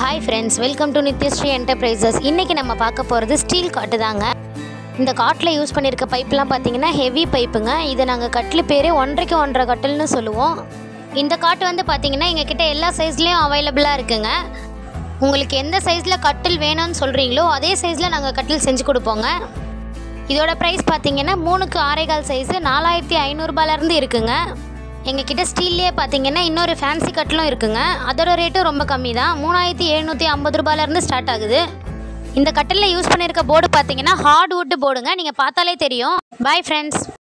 Hi friends, welcome to Nityashree Enterprises. இன்னைக்கு நம்ம பார்க்க போறது ஸ்டீல் காட் தாங்க. இந்த காட்ல யூஸ் பண்ணிருக்க பைப்லாம் பாத்தீங்கன்னா ஹெவி பைப்புங்க. இத நாங்க கட்டில் பேரே 1.5 1.5 கட்டில்னு சொல்லுவோம். இந்த காட் வந்து பாத்தீங்கன்னா எங்க கிட்ட எல்லா சைஸ்லயும் அவேலபிளா இருக்குங்க. உங்களுக்கு எந்த சைஸ்ல கட்டில் வேணும்னு சொல்றீங்களோ அதே சைஸ்ல நாங்க கட்டில் செஞ்சு கொடுப்போங்க. இதோட பிரைஸ் பாத்தீங்கன்னா 3க்கு 6.25 சைஸ் 4500 ரூபாயில இருந்து இருக்குங்க. எங்ககிட்ட ஸ்டீல்லே பார்த்தீங்கன்னா இன்னொரு ஃபேன்சி கட்டிலும் இருக்குங்க. அதோட ரேட்டும் ரொம்ப கம்மி தான். 3750 ரூபாயிலேருந்து ஸ்டார்ட் ஆகுது. இந்த கட்டிலில் யூஸ் பண்ணியிருக்க போர்டு பார்த்தீங்கன்னா ஹார்ட்வுட் போர்டுங்க. நீங்கள் பார்த்தாலே தெரியும். Bye friends.